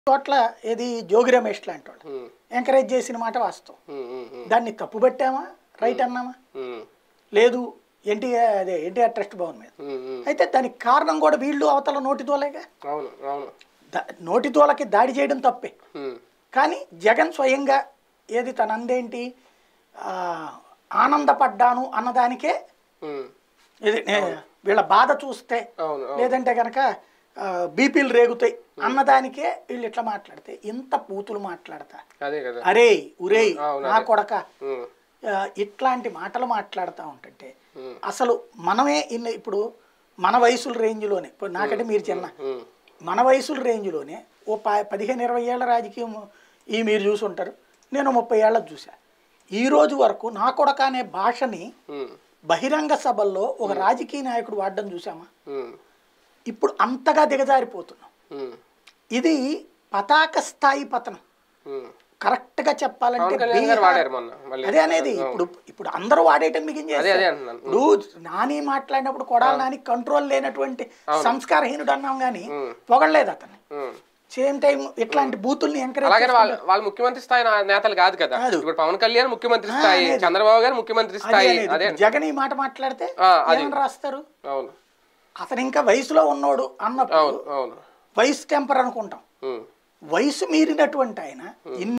చోట్ల ఏది జోగి రమేష్ లాంటి వాళ్ళు ఎంకరేజ్ చేసిన మాట వాస్తవం. దాన్ని తప్పుబట్టామా రైట్ అన్నామా? లేదు. ఎన్టీఆర్ ట్రస్ట్ భవన్ మీద అయితే దానికి కారణం కూడా వీళ్ళు అవతల నోటి దోలేగా. నోటి దోలకి దాడి చేయడం తప్పే, కానీ జగన్ స్వయంగా ఏది తన అందేంటి ఆనందపడ్డాను అన్నదానికే ఇది వీళ్ళ బాధ చూస్తే లేదంటే కనుక బీపీలు రేగుతాయి అన్నదానికే వీళ్ళు ఇట్లా మాట్లాడితే ఇంత బూతులు మాట్లాడతా అరే ఉరే నా కొడక ఇట్లాంటి మాటలు మాట్లాడుతూ ఉంటుంటే అసలు మనమే ఇప్పుడు మన వయసుల రేంజ్లోనే ఇప్పుడు నాకంటే మీరు చిన్న మన వయసుల రేంజ్లోనే ఓ 15-20 ఏళ్ల రాజకీయం ఈ మీరు చూసి ఉంటారు, నేను 30 ఏళ్ళది చూసా. ఈ రోజు వరకు నా కొడక అనే భాషని బహిరంగ సభల్లో ఒక రాజకీయ నాయకుడు వాడడం చూసామా? ఇప్పుడు అంతగా దిగజారిపోతున్నాం. ఇది పతాక స్థాయి పతనం. కరెక్ట్ గా చెప్పాలంటే అదే అనేది ఇప్పుడు అందరూ వాడేయటం మిగించేది. ఇప్పుడు నాని మాట్లాడినప్పుడు కొడాలి నాని కంట్రోల్ లేనటువంటి సంస్కారహీనుడు అన్నాం గానీ పొగడలేదు అతన్ని. సేమ్ టైం ఇట్లాంటి బూతుల్ని ఎంకరేజ్ వాళ్ళు ముఖ్యమంత్రి స్థాయి నేతలు కాదు కదా. ఇప్పుడు పవన్ కళ్యాణ్ ముఖ్యమంత్రి స్థాయి, చంద్రబాబు గారు ముఖ్యమంత్రి స్థాయి. జగన్ ఈ మాట మాట్లాడితే ఏమని రాస్తారు? అతను ఇంకా వయసులో ఉన్నోడు అన్నప్పుడు వయసు టెంపర్ అనుకుంటాం. వయసు మీరినటువంటి ఆయన